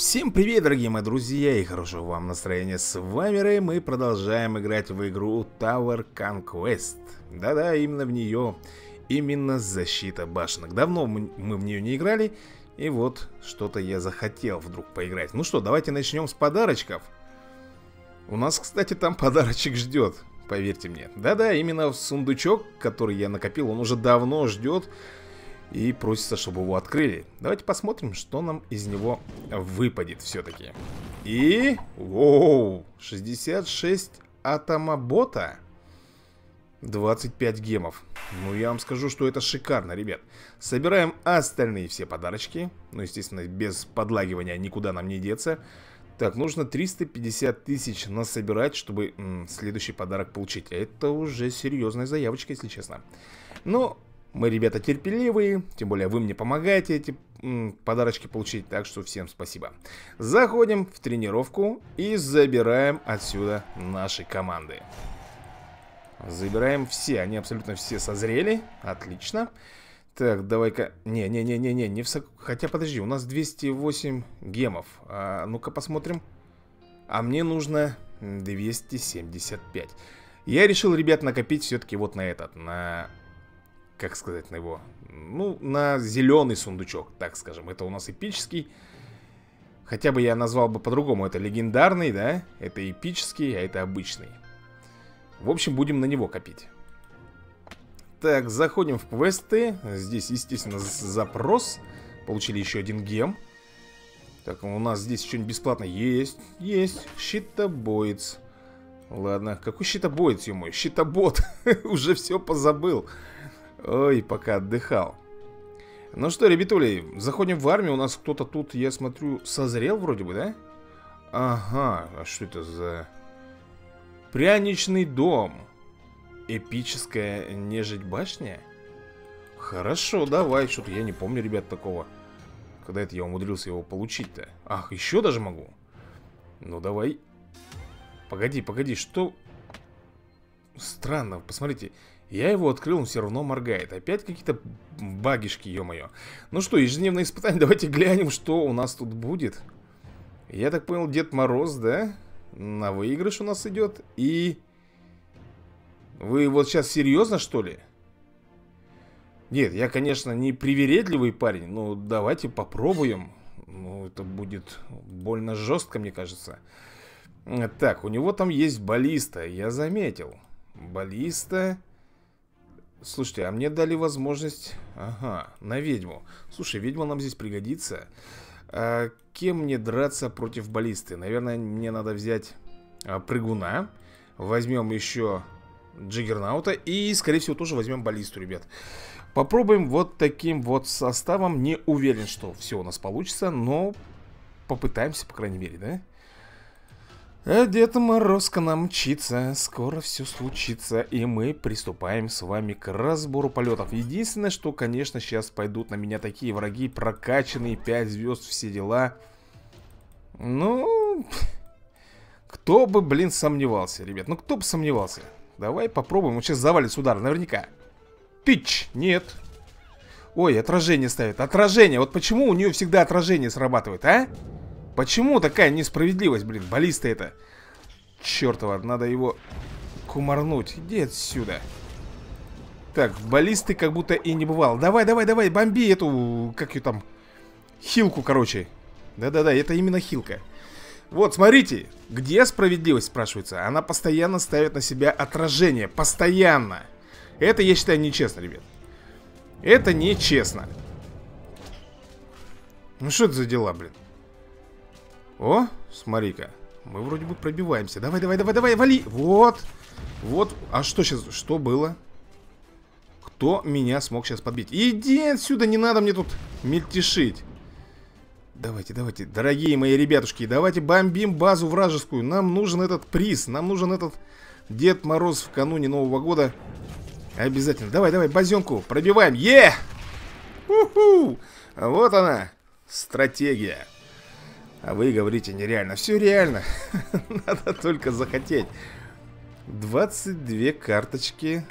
Всем привет, дорогие мои друзья, и хорошего вам настроения. С вами Рэй, мы продолжаем играть в игру Tower Conquest. Да-да, именно в нее, именно защита башенок. Давно мы в нее не играли, и вот что-то я захотел вдруг поиграть. Ну что, давайте начнем с подарочков. У нас, кстати, там подарочек ждет, поверьте мне. Да-да, именно сундучок, который я накопил, он уже давно ждет. И просится, чтобы его открыли. Давайте посмотрим, что нам из него выпадет все-таки. И... Воу! 66 атомобота. 25 гемов. Ну, я вам скажу, что это шикарно, ребят. Собираем остальные все подарочки. Ну, естественно, без подлагивания никуда нам не деться. Так, нужно 350 тысяч насобирать, чтобы следующий подарок получить. Это уже серьезная заявочка, если честно. Но... Мы, ребята, терпеливые, тем более вы мне помогаете эти подарочки получить, так что всем спасибо. Заходим в тренировку и забираем отсюда наши команды. Забираем все, они абсолютно все созрели, отлично. Так, давай-ка, не хотя подожди, у нас 208 гемов, ну-ка посмотрим. А мне нужно 275. Я решил, ребят, накопить все-таки вот на этот, на... Как сказать на его? Ну, на зеленый сундучок, так скажем. Это у нас эпический. Хотя бы я назвал бы по-другому. Это легендарный, да? Это эпический, а это обычный. В общем, будем на него копить. Так, заходим в квесты. Здесь, естественно, запрос. Получили еще один гем. Так, у нас здесь что-нибудь бесплатно есть. Есть. Щитобоец. Ладно, какой щитобоец, ё-моё? Щитобот. Уже все позабыл. Ой, пока отдыхал. Ну что, ребятули, заходим в армию. У нас кто-то тут, я смотрю, созрел вроде бы, да? Ага, а что это за... Пряничный дом. Эпическая нежить башня? Хорошо, давай. Что-то я не помню, ребят, такого. Когда это я умудрился его получить-то? Ах, еще даже могу. Ну, давай. Погоди, что... Странно, посмотрите. Я его открыл, он все равно моргает. Опять какие-то багишки, ё-моё. Ну что, ежедневное испытание. Давайте глянем, что у нас тут будет. Я так понял, Дед Мороз, да? На выигрыш у нас идет. И... Вы вот сейчас серьезно, что ли? Нет, я, конечно, не привередливый парень. Но давайте попробуем. Ну, это будет больно жестко, мне кажется. Так, у него там есть баллиста. Я заметил. Баллиста... Слушайте, а мне дали возможность... Ага, на ведьму. Слушай, ведьма нам здесь пригодится. А кем мне драться против баллисты? Наверное, мне надо взять прыгуна. Возьмем еще Джиггернаута. И, скорее всего, тоже возьмем баллисту, ребят. Попробуем вот таким вот составом. Не уверен, что все у нас получится, но попытаемся, по крайней мере, да? А Дед Мороз к нам мчится, скоро все случится, и мы приступаем с вами к разбору полетов. Единственное, что, конечно, сейчас пойдут на меня такие враги, прокачанные, 5 звезд, все дела. Ну, кто бы, блин, сомневался, ребят, ну кто бы сомневался. Давай попробуем, он сейчас завалит удар, наверняка. Тыч, нет. Ой, отражение ставит, отражение, вот почему у нее всегда отражение срабатывает, а? Почему такая несправедливость, блин, баллиста это? Чёртова, надо его кумарнуть. Иди отсюда. Так, баллисты как будто и не бывало. Давай, бомби эту, как ее там, хилку, короче. Да-да-да, это именно хилка. Вот, смотрите, где справедливость, спрашивается. Она постоянно ставит на себя отражение, постоянно. Это, я считаю, нечестно, ребят. Это нечестно. Ну что это за дела, блин? О, смотри-ка, мы вроде бы пробиваемся. Давай, вали. Вот. А что сейчас, что было? Кто меня смог сейчас подбить? Иди отсюда, не надо мне тут мельтешить. Давайте, дорогие мои ребятушки, давайте бомбим базу вражескую. Нам нужен этот приз, нам нужен этот Дед Мороз в кануне Нового года. Обязательно, давай, базенку пробиваем. Уху! Вот она, стратегия. А вы говорите, нереально. Все реально. Надо только захотеть. 22 карточки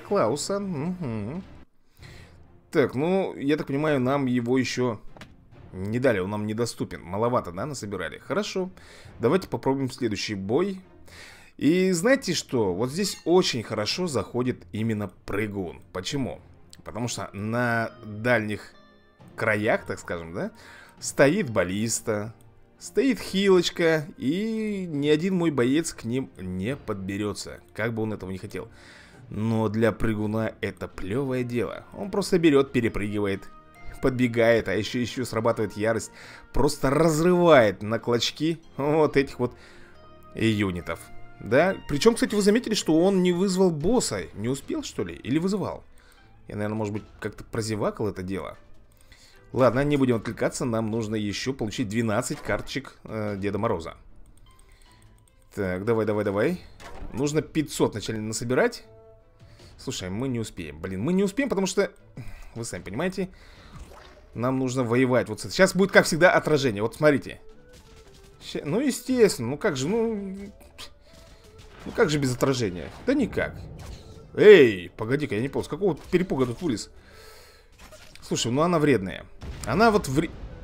Санта-Клауса. Угу. Так, ну, я так понимаю, нам его еще Не дали, он нам недоступен. Маловато, да, насобирали? Хорошо. Давайте попробуем следующий бой. И знаете что? Вот здесь очень хорошо заходит именно прыгун. Почему? Потому что на дальних краях, так скажем, да, стоит баллиста, стоит хилочка, и ни один мой боец к ним не подберется, как бы он этого не хотел. Но для прыгуна это плевое дело. Он просто берет, перепрыгивает, подбегает, а еще срабатывает ярость. Просто разрывает на клочки вот этих вот юнитов. Да, причем, кстати, вы заметили, что он не вызвал босса. Не успел, что ли? Или вызывал? Я, наверное, может быть, как-то прозевакал это дело. Ладно, не будем отвлекаться. Нам нужно еще получить 12 карточек Деда Мороза. Так, давай. Нужно 500 вначале насобирать. Слушай, мы не успеем. Блин, мы не успеем, потому что, вы сами понимаете, нам нужно воевать. Вот сейчас будет, как всегда, отражение. Вот смотрите. Ну, естественно, ну как же, ну как же без отражения? Да никак. Эй, погоди-ка, я не понял, с какого перепуга тут вылез? Слушай, ну она вредная. Она вот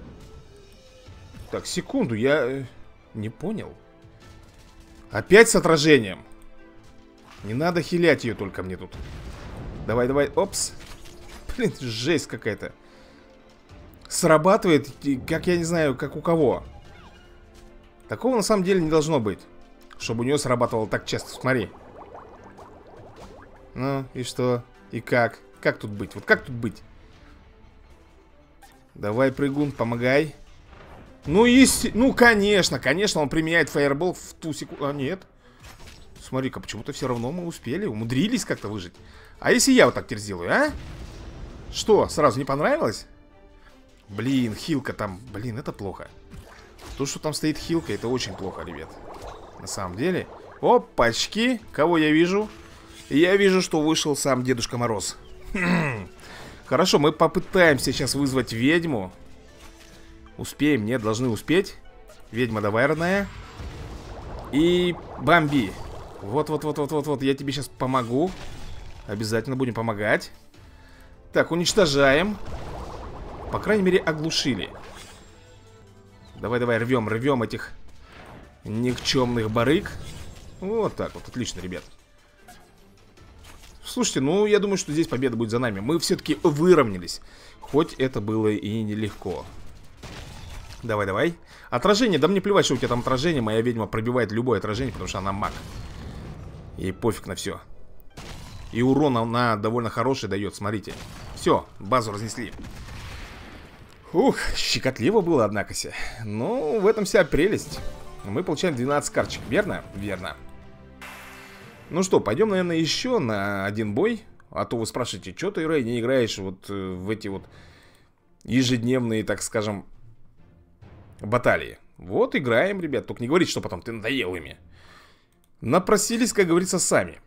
Так, секунду, я не понял. Опять с отражением. Не надо хилять ее только мне тут. Давай, опс. Блин, жесть какая-то. Срабатывает, как я не знаю, как у кого. Такого на самом деле не должно быть, чтобы у нее срабатывало так часто. Смотри. Ну, и что? И как? Как тут быть? Вот как тут быть? Давай, прыгун, помогай. Ну, ну, конечно, он применяет фаербол в ту секунду. А, нет. Смотри-ка, почему-то все равно мы успели. Умудрились как-то выжить. А если я вот так теперь сделаю, а? Что, сразу не понравилось? Блин, хилка там. Блин, это плохо. То, что там стоит хилка, это очень плохо, ребят. На самом деле. Опачки. Кого я вижу? Я вижу, что вышел сам Дедушка Мороз. Хорошо, мы попытаемся сейчас вызвать ведьму. Успеем, нет, должны успеть. Ведьма, давай, родная. И бомби. Вот, я тебе сейчас помогу. Обязательно будем помогать. Так, уничтожаем. По крайней мере, оглушили. Давай, рвем этих никчемных барыг. Вот так вот, отлично, ребят. Слушайте, ну, я думаю, что здесь победа будет за нами. Мы все-таки выровнялись. Хоть это было и нелегко. Давай. Отражение, да мне плевать, что у тебя там отражение. Моя ведьма пробивает любое отражение, потому что она маг. Ей пофиг на все. И урон она довольно хороший дает, смотрите. Все, базу разнесли. Ух, щекотливо было, однако се. Ну, в этом вся прелесть. Мы получаем 12 карточек, верно? Верно. Ну что, пойдем, наверное, еще на один бой. А то вы спрашиваете, что ты, Рэй, не играешь вот в эти вот ежедневные, так скажем, баталии. Вот играем, ребят. Только не говорите, что потом ты надоел ими. Напросились, как говорится, сами.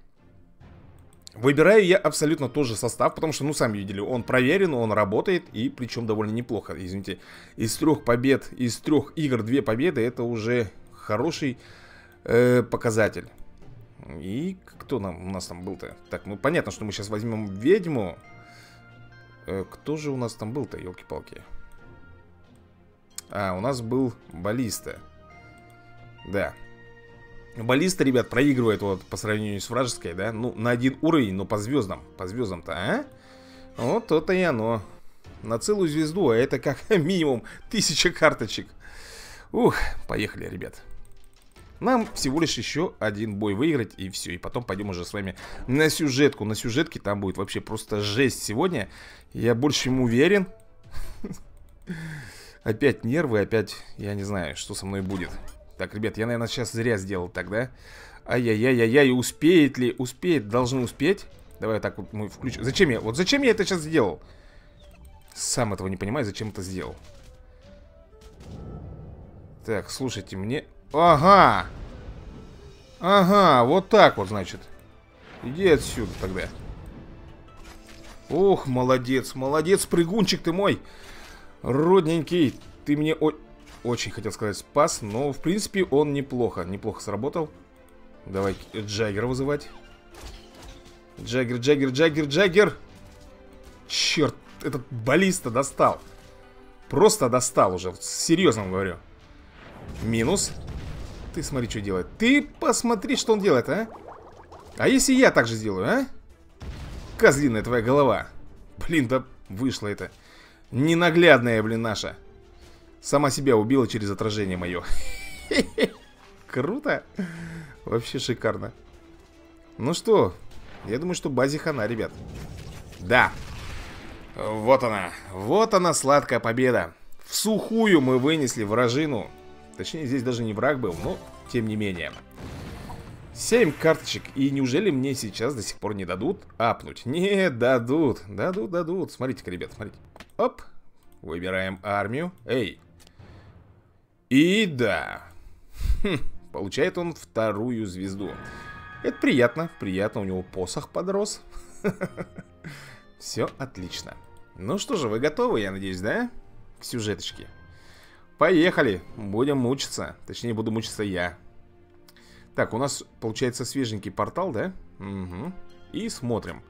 Выбираю я абсолютно тот же состав, потому что, ну, сами видели, он проверен, он работает, и причем довольно неплохо. Извините, из 3 побед, из 3 игр 2 победы, это уже хороший показатель. И кто у нас там был-то? Так, ну, понятно, что мы сейчас возьмем ведьму. Кто же у нас там был-то, елки-палки? А, у нас был баллиста. Да. Баллиста, ребят, проигрывает вот по сравнению с вражеской, да? Ну, на 1 уровень, но по звездам. По звездам-то, а? Вот то-то и оно. На целую звезду, а это как минимум 1000 карточек. Ух, поехали, ребят. Нам всего лишь еще один бой выиграть, и все. И потом пойдем уже с вами на сюжетку. На сюжетке там будет вообще просто жесть сегодня. Я больше чем уверен. Опять нервы, опять я не знаю, что со мной будет. Так, ребят, я, наверное, сейчас зря сделал так, да? Ай-яй-яй-яй-яй, успеет ли? Успеет, должны успеть. Давай так вот мы включим. Зачем я? Вот зачем я это сейчас сделал? Сам этого не понимаю, зачем это сделал. Так, слушайте, мне... Ага! Ага, вот так вот, значит. Иди отсюда тогда. Ох, молодец, молодец, прыгунчик ты мой. Родненький, ты мне очень хотел сказать спас, но в принципе он неплохо сработал. Давай Джаггера вызывать. Джаггер. Черт, этот баллиста достал. Просто достал уже, серьезно говорю. Минус. Ты смотри, что делает. Ты посмотри, что он делает, а. А если я так же сделаю, а? Козлиная твоя голова. Блин, да вышло это. Ненаглядная, блин, наша. Сама себя убила через отражение мое. Круто. Вообще шикарно. Ну что, я думаю, что базе хана, ребят. Да. Вот она. Вот она, сладкая победа. В сухую мы вынесли вражину. Точнее, здесь даже не враг был, но тем не менее. 7 карточек. И неужели мне сейчас до сих пор не дадут апнуть? Не, дадут. Дадут. Смотрите-ка, ребят, смотрите. Оп. Выбираем армию. Эй. И да. Получает он 2-ю звезду. Это приятно. Приятно, у него посох подрос. Все отлично. Ну что же, вы готовы, я надеюсь, да? К сюжеточке. Поехали. Будем мучиться. Точнее, буду мучиться я. Так, у нас получается свеженький портал, да? Угу. И смотрим.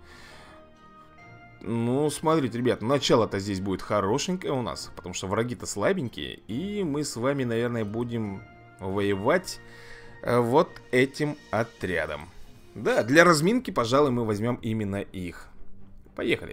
Ну, смотрите, ребят, начало-то здесь будет хорошенькое у нас, потому что враги-то слабенькие. И мы с вами, наверное, будем воевать вот этим отрядом. Да, для разминки, пожалуй, мы возьмем именно их. Поехали.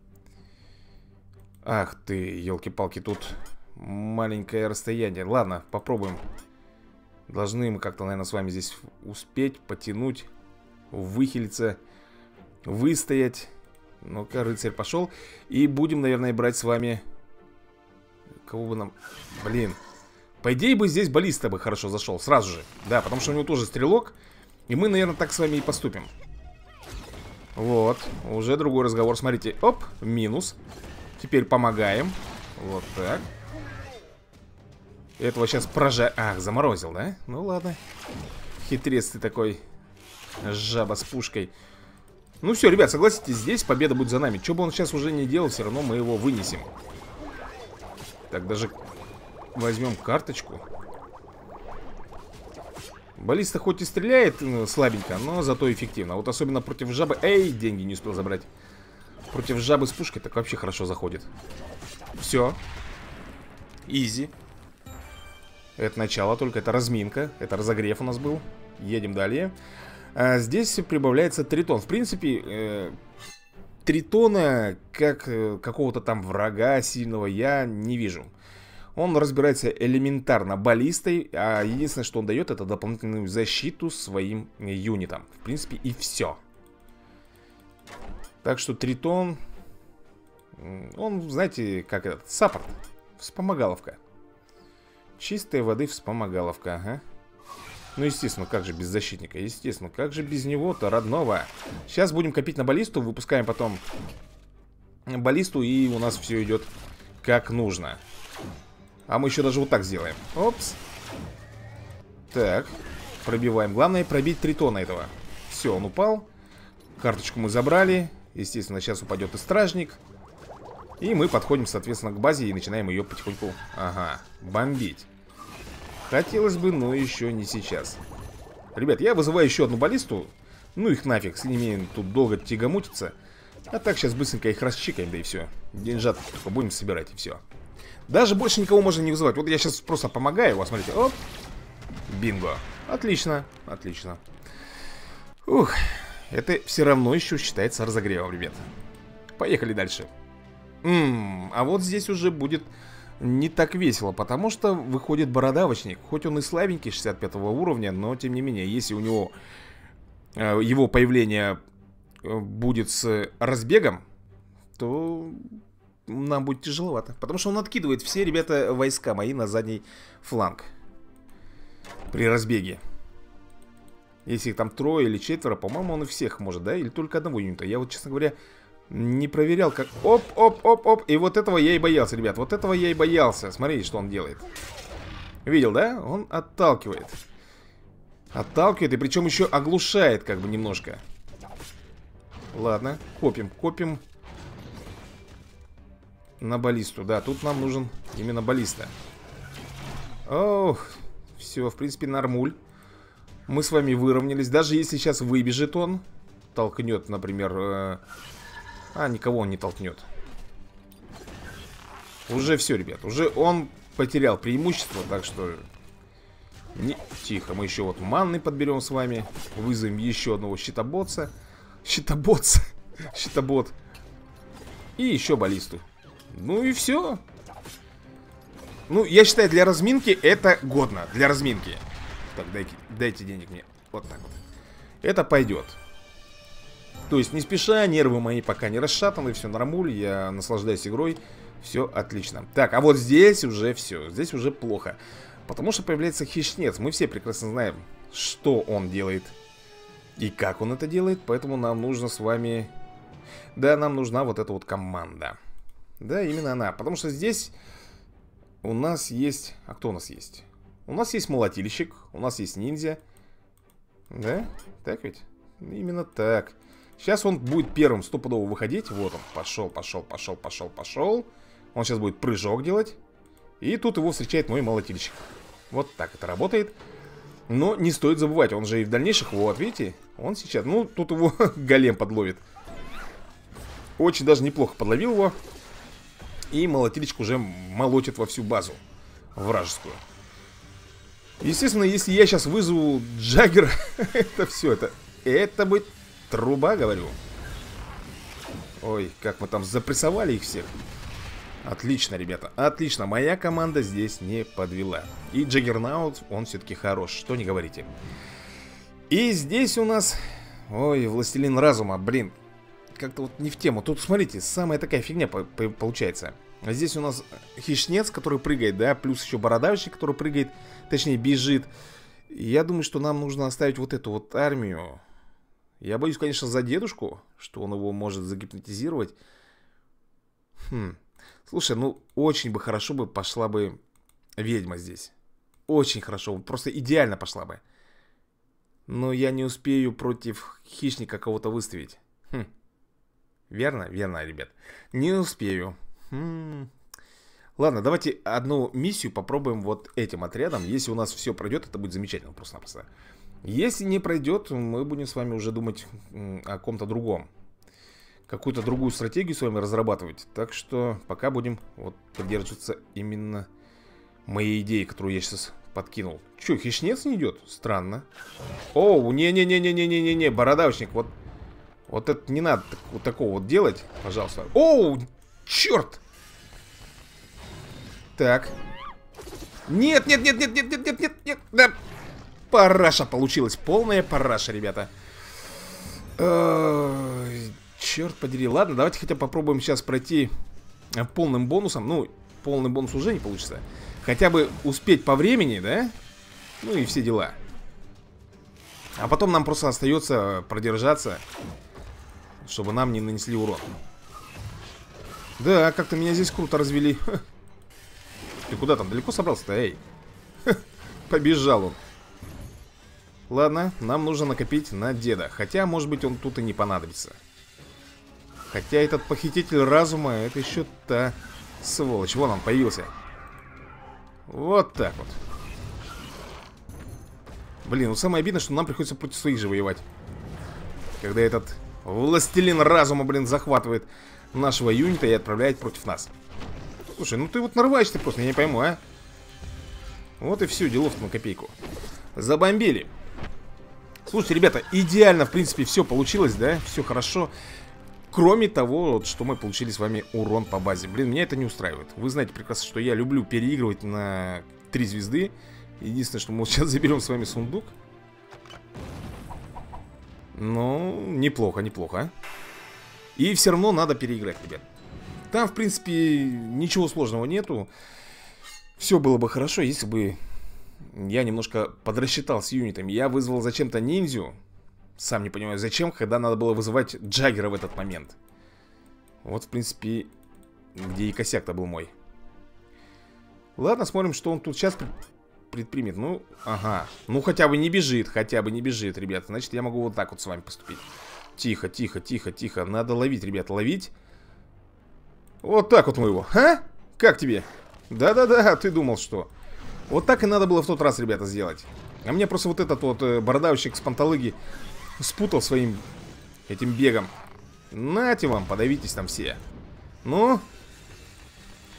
Ах ты, елки-палки, тут маленькое расстояние. Ладно, попробуем. Должны мы как-то, наверное, с вами здесь успеть потянуть, выхилиться, выстоять. Ну-ка, рыцарь пошел. И будем, наверное, брать с вами... Кого бы нам... Блин. По идее бы здесь баллиста бы хорошо зашел, сразу же. Да, потому что у него тоже стрелок. И мы, наверное, так с вами и поступим. Вот, уже другой разговор. Смотрите, оп, минус. Теперь помогаем. Вот так. Этого сейчас Ах, заморозил, да? Ну ладно. Хитрец ты такой. Жаба с пушкой. Ну все, ребят, согласитесь, здесь победа будет за нами. Что бы он сейчас уже не делал, все равно мы его вынесем. Так, даже возьмем карточку. Баллиста хоть и стреляет слабенько, но зато эффективно. Вот особенно против жабы... Эй, деньги не успел забрать. Против жабы с пушкой так вообще хорошо заходит. Все. Изи. Это начало, только это разминка. Это разогрев у нас был. Едем далее. Здесь прибавляется тритон. В принципе, тритона, как какого-то там врага сильного, я не вижу. Он разбирается элементарно баллистой, а единственное, что он дает, это дополнительную защиту своим юнитам. В принципе, и все. Так что тритон, он, знаете, как этот, саппорт, вспомогаловка. Чистой воды вспомогаловка, ага. Ну, естественно, как же без защитника? Естественно, как же без него-то, родного? Сейчас будем копить на баллисту, выпускаем потом баллисту, и у нас все идет как нужно. А мы еще даже вот так сделаем. Опс. Так, пробиваем. Главное пробить тритона этого. Все, он упал. Карточку мы забрали. Естественно, сейчас упадет и стражник. И мы подходим, соответственно, к базе и начинаем ее потихоньку, ага, бомбить. Хотелось бы, но еще не сейчас. Ребят, я вызываю еще одну баллисту. Ну их нафиг, с ними тут долго тягомутиться. А так сейчас быстренько их расчикаем, да и все. Деньжат только будем собирать, и все. Даже больше никого можно не вызывать. Вот я сейчас просто помогаю. Вот смотрите, оп. Бинго. Отлично, отлично. Ух, это все равно еще считается разогревом, ребят. Поехали дальше. А вот здесь уже будет не так весело, потому что выходит бородавочник. Хоть он и слабенький, 65 уровня, но тем не менее, если у него его появление будет с разбегом, то нам будет тяжеловато. Потому что он откидывает все, ребята, войска мои на задний фланг при разбеге. Если их там 3 или 4, по-моему, он и всех может, да? Или только одного юнита. Я вот, честно говоря, не проверял, как... Оп, оп, оп, оп. И вот этого я и боялся, ребят. Вот этого я и боялся. Смотрите, что он делает. Видел, да? Он отталкивает. Отталкивает, и причем еще оглушает, как бы, немножко. Ладно, копим, копим. На баллисту, да, тут нам нужен именно баллиста. Ох, все, в принципе, нормуль. Мы с вами выровнялись. Даже если сейчас выбежит он, толкнет, например... никого он не толкнет. Уже все, ребят. Уже он потерял преимущество, так что... Тихо, мы еще вот манны подберем с вами. Вызовем еще одного щитоботца. Щитоботца. Щитобот. И еще баллисту. Ну и все. Ну, я считаю, для разминки это годно. Для разминки. Так, дайте денег мне. Вот так вот. Это пойдет. То есть не спеша, нервы мои пока не расшатаны, все нормуль, я наслаждаюсь игрой. Все отлично. Так, а вот здесь уже все. Здесь уже плохо. Потому что появляется хищнец. Мы все прекрасно знаем, что он делает и как он это делает. Поэтому нам нужно с вами... Да, нам нужна вот эта вот команда. Да, именно она. Потому что здесь у нас есть... А кто у нас есть? У нас есть молотильщик, у нас есть ниндзя. Да? Так ведь? Именно так. Сейчас он будет первым стопудово выходить. Вот он, пошел. Он сейчас будет прыжок делать. И тут его встречает мой молотильщик. Вот так это работает. Но не стоит забывать, он же и в дальнейших... Вот, видите? Он сейчас... Ну, тут его голем подловит. Очень даже неплохо подловил его. И молотильщик уже молотит во всю базу вражескую. Естественно, если я сейчас вызову Джаггера, это все, это будет труба, говорю. Ой, как мы там запрессовали их всех. Отлично, ребята, отлично. Моя команда здесь не подвела. И Джаггернаут, он все-таки хорош, что не говорите. И здесь у нас... Ой, Властелин Разума, блин. Как-то вот не в тему. Тут, смотрите, самая такая фигня получается. Здесь у нас хищнец, который прыгает, да, плюс еще бородавщик, который прыгает, точнее, бежит. Я думаю, что нам нужно оставить вот эту вот армию. Я боюсь, конечно, за дедушку, что он его может загипнотизировать. Слушай, ну, очень бы хорошо бы пошла бы ведьма здесь. Очень хорошо, просто идеально пошла бы. Но я не успею против хищника кого-то выставить. Верно? Верно, ребят. Не успею. Ладно, давайте одну миссию попробуем вот этим отрядом. Если у нас все пройдет, это будет замечательно просто-напросто. Если не пройдет, мы будем с вами уже думать о ком-то другом. Какую-то другую стратегию с вами разрабатывать. Так что пока будем вот придерживаться именно моей идеи, которую я сейчас подкинул. Че, хищнец не идет? Странно. Оу, не-не-не-не-не-не-не, бородавочник, вот это не надо вот такого вот делать, пожалуйста. Оу, черт! Так. Нет, нет, нет, нет, нет, нет, нет, нет, нет. Да. Параша получилась. Полная параша, ребята. Черт подери. Ладно, давайте хотя бы попробуем сейчас пройти полным бонусом. Ну, полный бонус уже не получится. Хотя бы успеть по времени, да? Ну и все дела. А потом нам просто остается продержаться, чтобы нам не нанесли урон. Да, как-то меня здесь круто развели. Ты куда там? Далеко собрался-то? Эй. Побежал он. Ладно, нам нужно накопить на деда. Хотя, может быть, он тут и не понадобится. Хотя этот похититель разума, это еще та сволочь. Вон он появился. Вот так вот. Блин, ну самое обидное, что нам приходится против своих же воевать. Когда этот властелин разума, блин, захватывает нашего юнита и отправляет против нас. Слушай, ну ты вот нарываешься просто, я не пойму, а. Вот и все, делов на копейку. Забомбили. Слушайте, ребята, идеально, в принципе, все получилось, да? Все хорошо. Кроме того, вот, что мы получили с вами урон по базе. Блин, меня это не устраивает. Вы знаете прекрасно, что я люблю переигрывать на 3 звезды. Единственное, что мы сейчас заберем с вами сундук. Ну, неплохо, неплохо. И все равно надо переиграть, ребят. Там, в принципе, ничего сложного нету. Все было бы хорошо, если бы я немножко подрасчитал с юнитами. Я вызвал зачем-то ниндзю. Сам не понимаю, зачем, когда надо было вызывать Джаггера в этот момент. Вот, в принципе, где и косяк-то был мой. Ладно, смотрим, что он тут сейчас предпримет. Ну, ага. Ну, хотя бы не бежит, ребята. Значит, я могу вот так вот с вами поступить. Тихо, тихо, тихо, тихо. Надо ловить, ребята, ловить. Вот так вот мы его. А? Как тебе? Да-да-да, ты думал, что? Вот так и надо было в тот раз, ребята, сделать. А мне просто вот этот вот бородавщик с панталыги спутал своим этим бегом. Нате вам, подавитесь там все. Ну,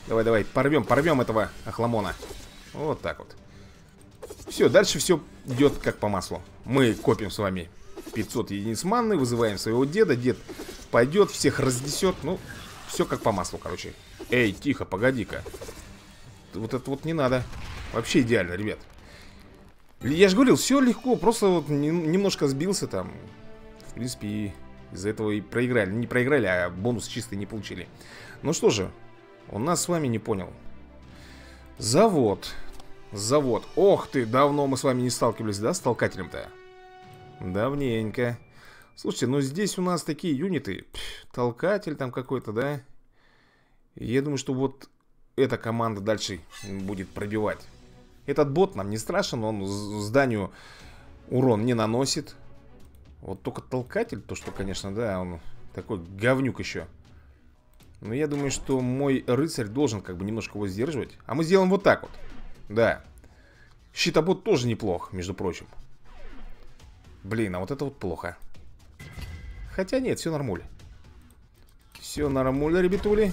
Давай, давай, порвем этого охламона. Вот так вот. Все, дальше все идет как по маслу. Мы копим с вами 500 единиц манны, вызываем своего деда. Дед пойдет, всех разнесет. Ну, все как по маслу, короче. Эй, тихо, погоди-ка. Вот это вот не надо. Вообще идеально, ребят. Я же говорил, все легко. Просто вот немножко сбился там. В принципе, и из-за этого и проиграли. Не проиграли, а бонус чистый не получили. Ну что же, он нас с вами не понял. Завод. Завод. Ох ты, давно мы с вами не сталкивались, да, с толкателем-то? Давненько. Слушайте, ну здесь у нас такие юниты. Толкатель там какой-то, да? Я думаю, что вот эта команда дальше будет пробивать. Этот бот нам не страшен, он зданию урон не наносит. Вот только толкатель, то что, конечно, да, он такой говнюк еще. Но я думаю, что мой рыцарь должен как бы немножко его сдерживать. А мы сделаем вот так вот. Да. Щитобот тоже неплох, между прочим. Блин, а вот это вот плохо. Хотя нет, все нормуль. Все нормуль, ребятули.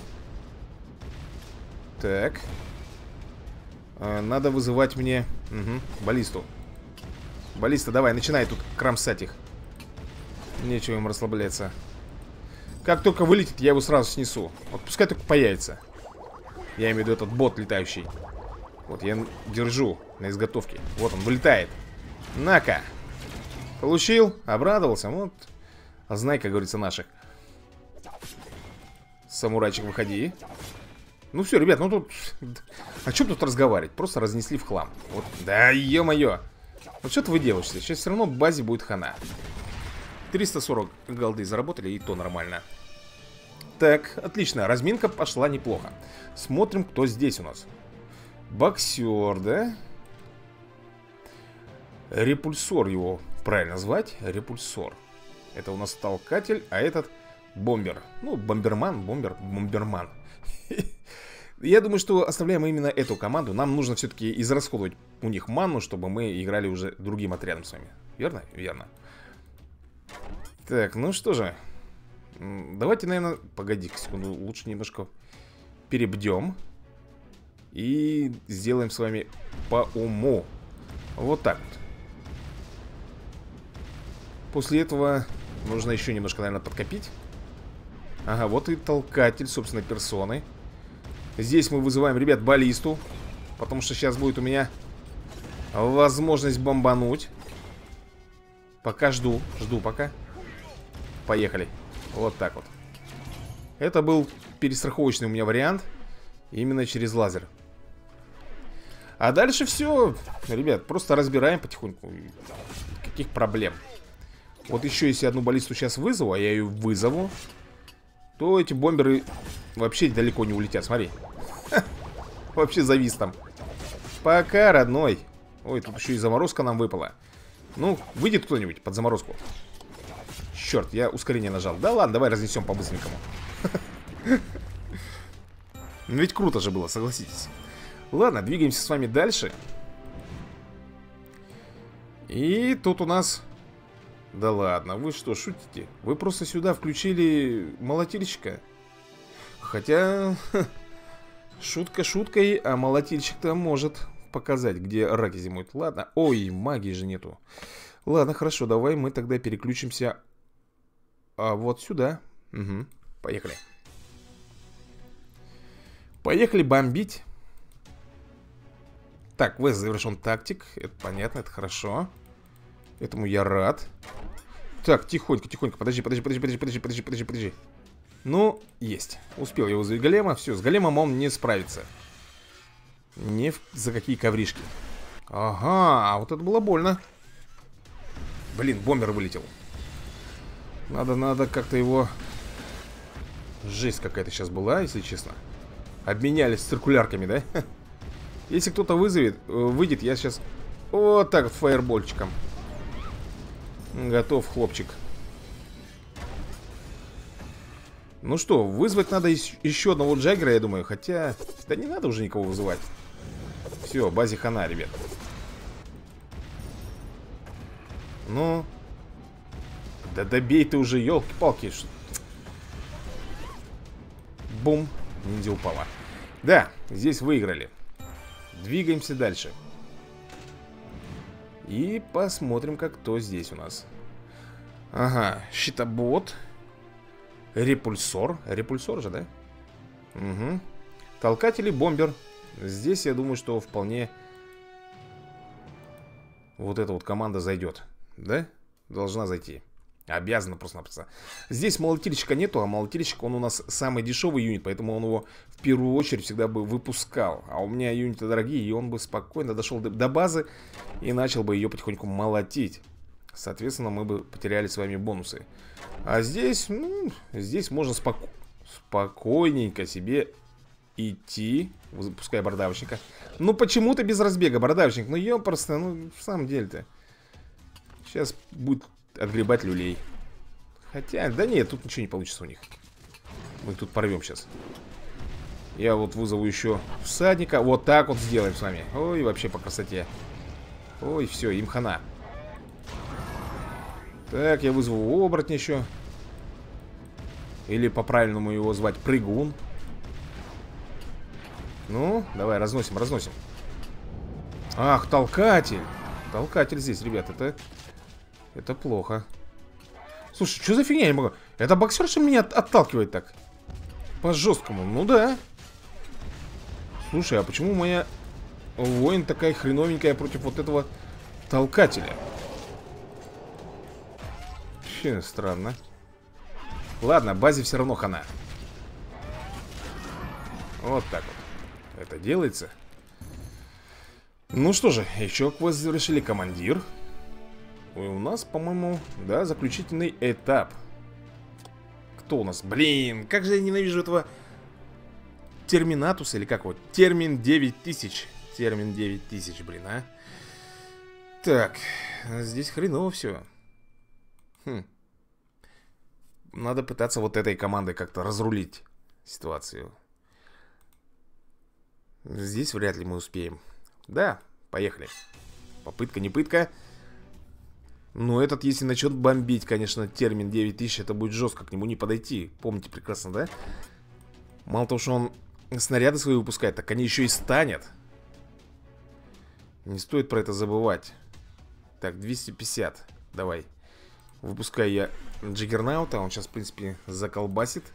Так. Надо вызывать мне баллисту. Баллиста, давай, начинай тут кромсать их. Нечего им расслабляться. Как только вылетит, я его сразу снесу. Вот пускай только появится. Я имею в виду этот бот летающий. Вот я держу на изготовке. Вот он вылетает. На-ка. Получил, обрадовался. Вот. А знай, как говорится, наших. Самурайчик, выходи. Ну все, ребят, ну тут... О чем тут разговаривать? Просто разнесли в хлам. Вот. Да, ё-моё. Вот что-то вы делаете. Сейчас все равно базе будет хана. 340 голды заработали, и то нормально. Так, отлично, разминка пошла неплохо. Смотрим, кто здесь у нас. Боксер, да? Репульсор его правильно звать. Репульсор. Это у нас толкатель, а этот бомбер. Ну, бомберман, бомберман. Я думаю, что оставляем именно эту команду. Нам нужно все-таки израсходовать у них ману, чтобы мы играли уже другим отрядом с вами. Верно? Верно. Так, ну что же. Давайте, наверное, погоди-ка секунду. Лучше немножко перебдем. И сделаем с вами по уму. Вот так вот. После этого нужно еще немножко, наверное, подкопить. Ага, вот и толкатель, собственно, персоны. Здесь мы вызываем, ребят, баллисту. Потому что сейчас будет у меня возможность бомбануть. Пока жду пока. Поехали. Вот так вот. Это был перестраховочный у меня вариант. Именно через лазер. А дальше все, ребят, просто разбираем потихоньку. Каких проблем. Вот еще если одну баллисту сейчас вызову, а я ее вызову, то эти бомберы вообще далеко не улетят. Смотри. Вообще завис там. Пока, родной. Ой, тут еще и заморозка нам выпала. Ну, выйдет кто-нибудь под заморозку. Черт, я ускорение нажал. Да ладно, давай разнесем по-быстренькому. Ну ведь круто же было, согласитесь. Ладно, двигаемся с вами дальше. И тут у нас... Да ладно, вы что, шутите? Вы просто сюда включили молотильщика. Хотя... Шутка шуткой, а молотильщик-то может показать, где раки зимуют. Ладно. Ой, магии же нету. Ладно, хорошо, давай мы тогда переключимся вот сюда. Угу, поехали. Поехали бомбить. Так, квест завершен, тактик. Это понятно, это хорошо. Этому я рад. Так, тихонько, тихонько. Подожди. Ну, есть. Успел я вызвать голема. Все, с големом он не справится. Ни за какие ковришки. Ага, вот это было больно. Блин, бомбер вылетел. Надо как-то его... Жесть какая-то сейчас была, если честно. Обменялись циркулярками, да? Если кто-то выйдет, я сейчас вот так вот фаербольчиком. Готов, хлопчик. Ну что, вызвать надо еще одного Джаггера, я думаю. Хотя, да не надо уже никого вызывать. Все, базе хана, ребят. Ну. Да добей ты уже, елки-палки. Бум, ниндзя упала. Да, здесь выиграли. Двигаемся дальше. И посмотрим, как кто здесь у нас. Ага, щитобот. Репульсор. Репульсор же, да? Угу. Толкатель и бомбер. Здесь, я думаю, что вполне вот эта вот команда зайдет. Да? Должна зайти. Обязана просто-напросто. Здесь молотильщика нету, а молотильщик, он у нас самый дешевый юнит, поэтому он его в первую очередь всегда бы выпускал. А у меня юниты дорогие, и он бы спокойно дошел до базы и начал бы ее потихоньку молотить. Соответственно, мы бы потеряли с вами бонусы. А здесь, ну, здесь можно спокойненько себе идти, запуская бородавочника. Ну, почему-то без разбега, бородавочник. Ну, ёпросто, ну, в самом деле-то. Сейчас будет отгребать люлей. Хотя, да нет, тут ничего не получится у них. Мы их тут порвем сейчас. Я вот вызову еще всадника. Вот так вот сделаем с вами. Ой, вообще по красоте. Ой, все, им хана. Так, я вызову оборотня еще. Или по-правильному его звать прыгун. Ну, давай, разносим, разносим. Ах, толкатель. Толкатель здесь, ребят, это плохо. Слушай, что за фигня, я не могу. Это боксерша меня отталкивает так? По-жесткому, ну да. Слушай, а почему моя воин такая хреновенькая против вот этого толкателя? Вообще странно. Ладно, базе все равно хана. Вот так вот это делается. Ну что же, еще квест завершили, командир. И у нас, по-моему, да, заключительный этап. Кто у нас? Блин, как же я ненавижу этого Терминатуса, или как вот? Термин 9000. Термин 9000, блин, а. Так, здесь хреново все. Надо пытаться вот этой командой как-то разрулить ситуацию. Здесь вряд ли мы успеем. Да, поехали. Попытка, не пытка. Но этот, если начнет бомбить, конечно, термин 9000, это будет жестко к нему не подойти. Помните прекрасно, да? Мало того, что он снаряды свои выпускает, так они еще и станет. Не стоит про это забывать. Так, 250. Давай. Выпускаю я Джиггернаута. Он сейчас, в принципе, заколбасит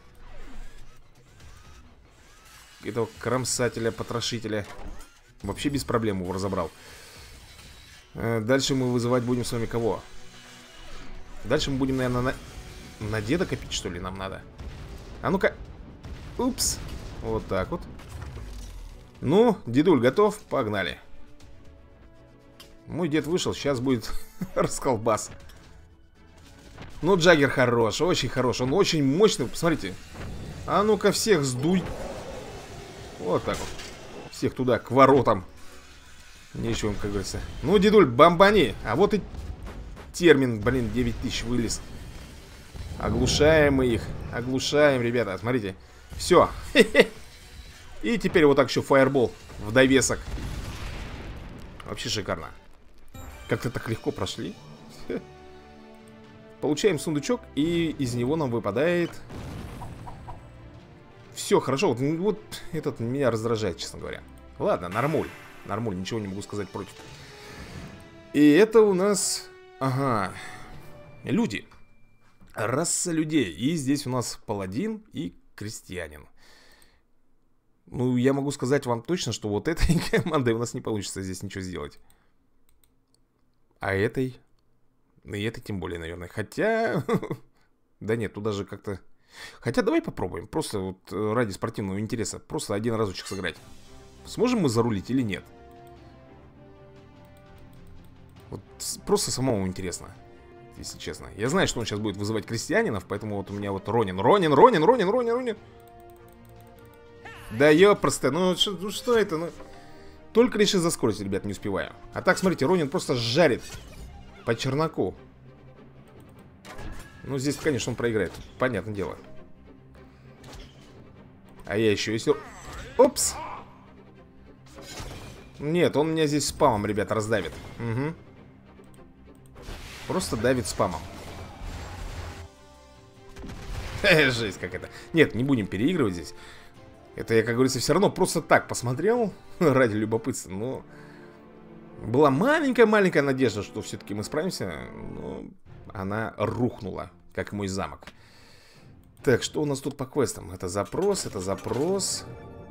этого кромсателя, потрошителя. Вообще без проблем его разобрал. Дальше мы вызывать будем с вами кого? Дальше мы будем, наверное, на деда копить, что ли, нам надо. А ну-ка. Упс. Вот так вот. Ну, дедуль готов? Погнали. Мой дед вышел, сейчас будет расколбас. Ну, Джаггер хорош, очень хорош. Он очень мощный, посмотрите. А ну-ка, всех сдуй. Вот так вот. Всех туда, к воротам. Нечего, как говорится. Ну, дедуль, бомбани. А вот и термин, блин, 9000 вылез. Оглушаем мы их. Оглушаем, ребята, смотрите. Все. И теперь вот так еще фаербол в довесок. Вообще шикарно. Как-то так легко прошли. Получаем сундучок, и из него нам выпадает... Все, хорошо. Вот этот меня раздражает, честно говоря. Ладно, нормуль. Нормуль, ничего не могу сказать против. И это у нас... Ага. Люди. Раса людей. И здесь у нас паладин и крестьянин. Ну, я могу сказать вам точно, что вот этой командой у нас не получится здесь ничего сделать. А этой... И этой тем более, наверное. Хотя... Да нет, тут даже как-то... Хотя давай попробуем. Просто вот ради спортивного интереса. Просто один разочек сыграть. Сможем мы зарулить или нет? Вот просто самому интересно, если честно. Я знаю, что он сейчас будет вызывать крестьянинов, поэтому вот у меня вот Ронин. Да ёпросто, ну что это? Ну... Только лишь из-за скорости, ребят, не успеваю. А так, смотрите, Ронин просто жарит по черноку. Ну, здесь, конечно, он проиграет. Понятное дело. А я еще, если... Опс! Нет, он меня здесь спамом, ребят, раздавит. Угу. Просто давит спамом. Жесть какая-то. Нет, не будем переигрывать здесь. Это я, как говорится, все равно просто так посмотрел ради любопытства. Но была маленькая-маленькая надежда, что все-таки мы справимся. Но она рухнула, как мой замок. Так, что у нас тут по квестам? Это запрос, это запрос.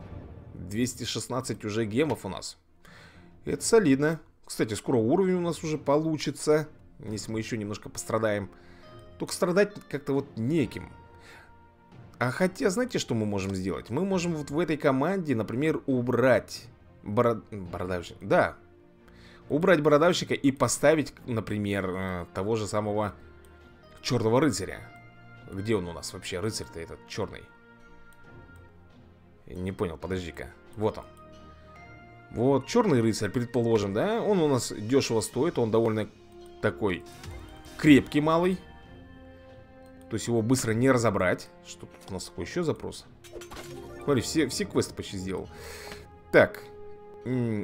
216 уже гемов у нас. Это солидно. Кстати, скоро уровень у нас уже получится, если мы еще немножко пострадаем. Только страдать как-то вот неким. А хотя, знаете, что мы можем сделать? Мы можем вот в этой команде, например, убрать бородавщика. Да. Убрать бородавщика и поставить, например, того же самого черного рыцаря. Где он у нас вообще, рыцарь-то этот черный? Не понял, подожди-ка. Вот он. Вот, черный рыцарь, предположим, да? Он у нас дешево стоит, он довольно такой крепкий малый. То есть его быстро не разобрать. Что тут у нас такой еще запрос? Смотри, все квесты почти сделал. Так. Ну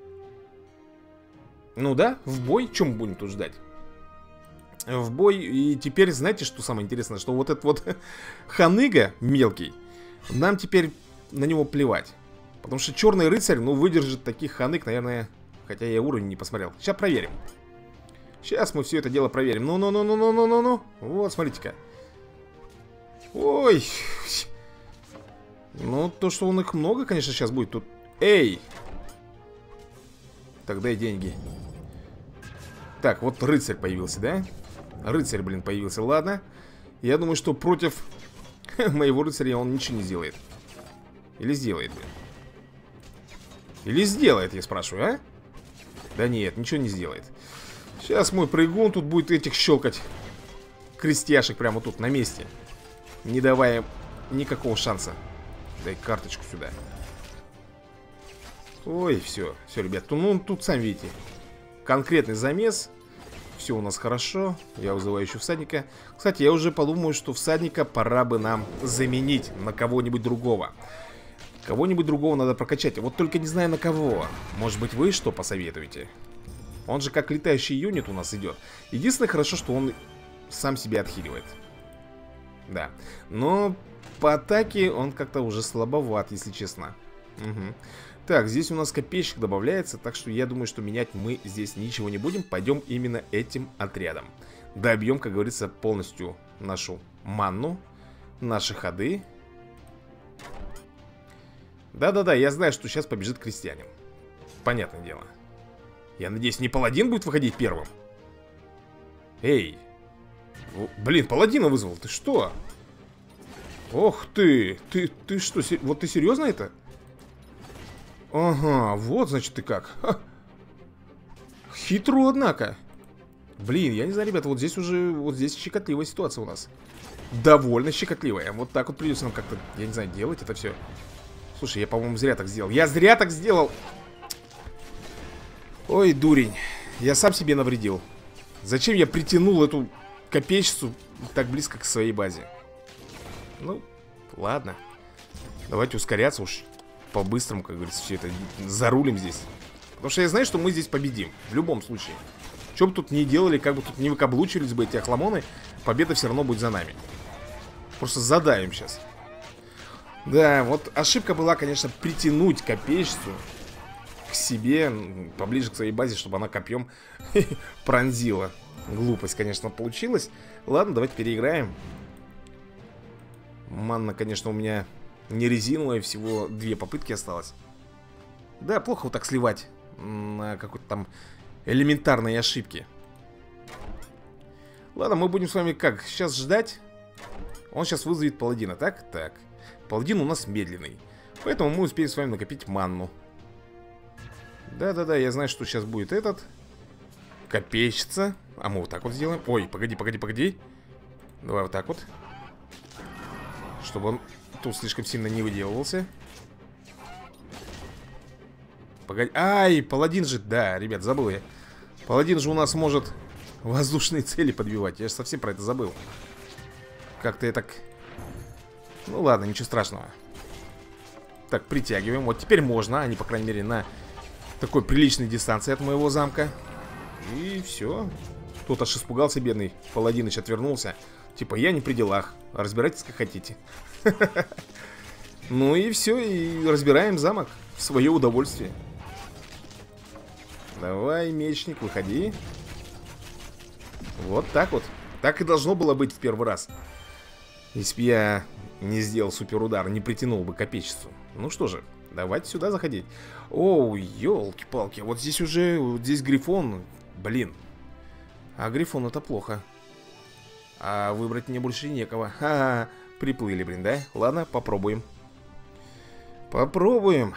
да, в бой. Чем мы будем тут ждать? В бой. И теперь, знаете, что самое интересное? Что вот этот вот ханыга мелкий, нам теперь на него плевать. Потому что черный рыцарь, ну, выдержит таких ханык, наверное. Хотя я уровень не посмотрел. Сейчас проверим. Сейчас мы все это дело проверим. Ну. Вот, смотрите-ка. Ой. Ну, то, что он их много, конечно, сейчас будет тут. Эй! Тогда и деньги. Так, вот рыцарь появился, да? Рыцарь, блин, появился, ладно. Я думаю, что против моего рыцаря он ничего не сделает. Или сделает, блин. Или сделает, я спрашиваю, а? Да нет, ничего не сделает. Сейчас мой прыгун тут будет этих щелкать крестьяшек прямо тут, на месте. Не давая никакого шанса. Дай карточку сюда. Ой, все, ребят, ну тут сами видите. Конкретный замес. Все у нас хорошо. Я вызываю еще всадника. Кстати, я уже подумаю, что всадника пора бы нам заменить на кого-нибудь другого. Кого-нибудь другого надо прокачать. Вот только не знаю на кого. Может быть, вы что посоветуете? Он же как летающий юнит у нас идет. Единственное, хорошо, что он сам себя отхиливает. Да. Но по атаке он как-то уже слабоват, если честно. Угу. Так, здесь у нас копейщик добавляется. Так что я думаю, что менять мы здесь ничего не будем. Пойдем именно этим отрядом. Добьем, как говорится, полностью нашу манну. Наши ходы. Да-да-да, я знаю, что сейчас побежит крестьянин. Понятное дело. Я надеюсь, не паладин будет выходить первым? Эй. Блин, паладина вызвал, ты что? Ох ты. Ты что, вот ты серьезно это? Ага, вот значит ты как. Ха. Хитро, однако. Блин, я не знаю, ребята, вот здесь уже, вот здесь щекотливая ситуация у нас. Довольно щекотливая. Вот так вот придется нам как-то, я не знаю, делать это все. Слушай, я, по-моему, зря так сделал. Я зря так сделал. Ой, дурень. Я сам себе навредил. Зачем я притянул эту копейщицу так близко к своей базе? Ну, ладно. Давайте ускоряться уж по-быстрому, как говорится, все это зарулим здесь. Потому что я знаю, что мы здесь победим. В любом случае. Что бы тут ни делали, как бы тут не выкаблучились бы эти охламоны, победа все равно будет за нами. Просто задавим сейчас. Да, вот ошибка была, конечно, притянуть копейщицу к себе, поближе к своей базе, чтобы она копьем пронзила. Глупость, конечно, получилась. Ладно, давайте переиграем. Манна, конечно, у меня не резиновая, всего 2 попытки осталось. Да, плохо вот так сливать на какой-то там элементарной ошибки. Ладно, мы будем с вами как? Сейчас ждать. Он сейчас вызовет паладина, так? Так. Паладин у нас медленный. Поэтому мы успеем с вами накопить манну. Да-да-да, я знаю, что сейчас будет этот. Копейщица. А мы вот так вот сделаем. Ой, погоди. Давай вот так вот. Чтобы он тут слишком сильно не выделывался. Погоди. Ай, паладин же. Да, ребят, забыл я. Паладин же у нас может воздушные цели подбивать. Я же совсем про это забыл. Как-то я так... Ну ладно, ничего страшного. Так, притягиваем. Вот теперь можно. Они, по крайней мере, на такой приличной дистанции от моего замка. И все. Тот аж испугался, бедный Паладиныч отвернулся. Типа, я не при делах. Разбирайтесь, как хотите. Ну и все, и разбираем замок в свое удовольствие. Давай, мечник, выходи. Вот так вот. Так и должно было быть в первый раз. Если бы я не сделал суперудар, не притянул бы копечеству. Ну что же, давайте сюда заходить. Оу, елки-палки. Вот здесь уже, вот здесь грифон. Блин. А грифон это плохо. А выбрать мне больше некого. Ха-ха, приплыли, блин, да? Ладно, попробуем. Попробуем.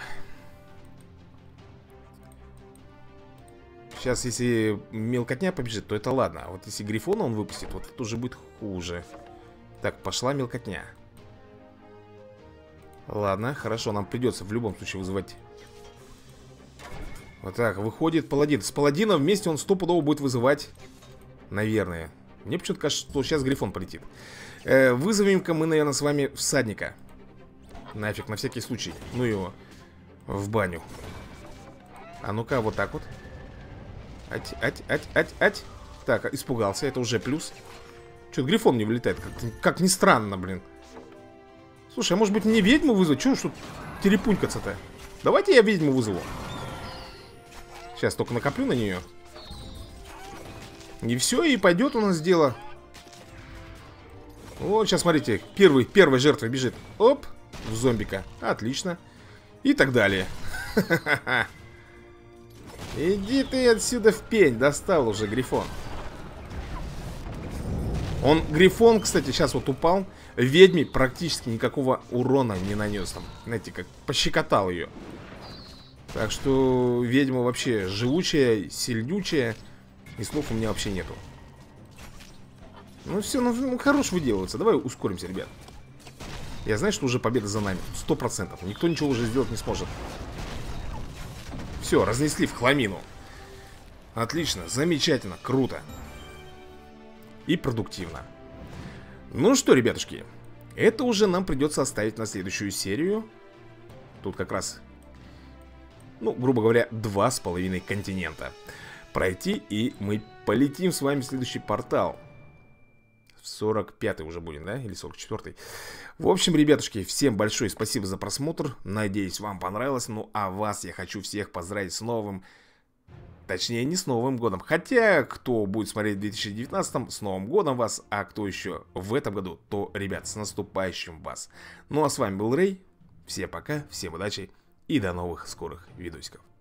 Сейчас, если мелкотня побежит, то это ладно. А вот если грифона он выпустит, вот это уже будет хуже. Так, пошла мелкотня. Ладно, хорошо, нам придется в любом случае вызывать. Вот так, выходит паладин. С паладином вместе он стопудово будет вызывать. Наверное. Мне почему-то кажется, что сейчас грифон полетит. Вызовем-ка мы, наверное, с вами всадника. Нафиг, на всякий случай. Ну его в баню. А ну-ка, вот так вот. Ать. Так, испугался, это уже плюс. Что-то грифон не вылетает, как ни странно, блин. Слушай, а может быть мне ведьму вызвать? Чего уж тут терепунькаться-то? Давайте я ведьму вызову. Сейчас только накоплю на нее. И все, и пойдет у нас дело. Вот, сейчас смотрите, первая жертва бежит. Оп, в зомбика. Отлично. И так далее. Иди ты отсюда в пень. Достал уже грифон. Грифон, кстати, сейчас вот упал. Ведьме практически никакого урона не нанес там. Знаете, как пощекотал ее. Так что ведьма вообще живучая, сильнючая. И слов у меня вообще нету. Ну все, ну хорош выделываться. Давай ускоримся, ребят. Я знаю, что уже победа за нами 100%. Никто ничего уже сделать не сможет. Все, разнесли в хламину. Отлично, замечательно, круто. И продуктивно. Ну что, ребятушки, это уже нам придется оставить на следующую серию. Тут как раз, ну, грубо говоря, 2,5 континента пройти, и мы полетим с вами в следующий портал. 45-й уже будем, да? Или 44-й. В общем, ребятушки, всем большое спасибо за просмотр. Надеюсь, вам понравилось. Ну, а вас я хочу всех поздравить с новым... Точнее, не с Новым годом. Хотя, кто будет смотреть в 2019-м, с Новым годом вас. А кто еще в этом году, то, ребят, с наступающим вас. Ну, а с вами был Рэй. Всем пока, всем удачи и до новых скорых видосиков.